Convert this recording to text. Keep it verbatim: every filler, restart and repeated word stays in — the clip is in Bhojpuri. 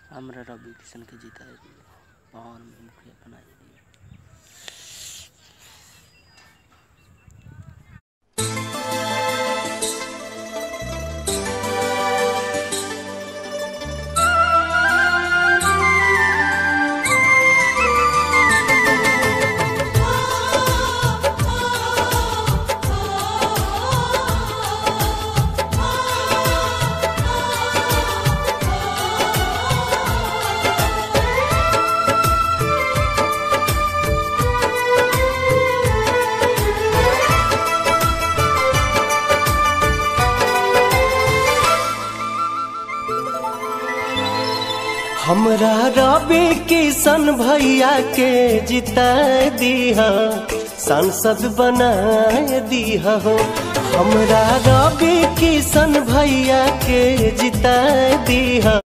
हमरा रवि किशन के जीता दिए, पवन मुखिया बनाई दिए। हमरा रवि किशन भैया के जिता दिहा, सांसद बना दिहा हो। हमरा रवि किशन भैया के जिता दिहा।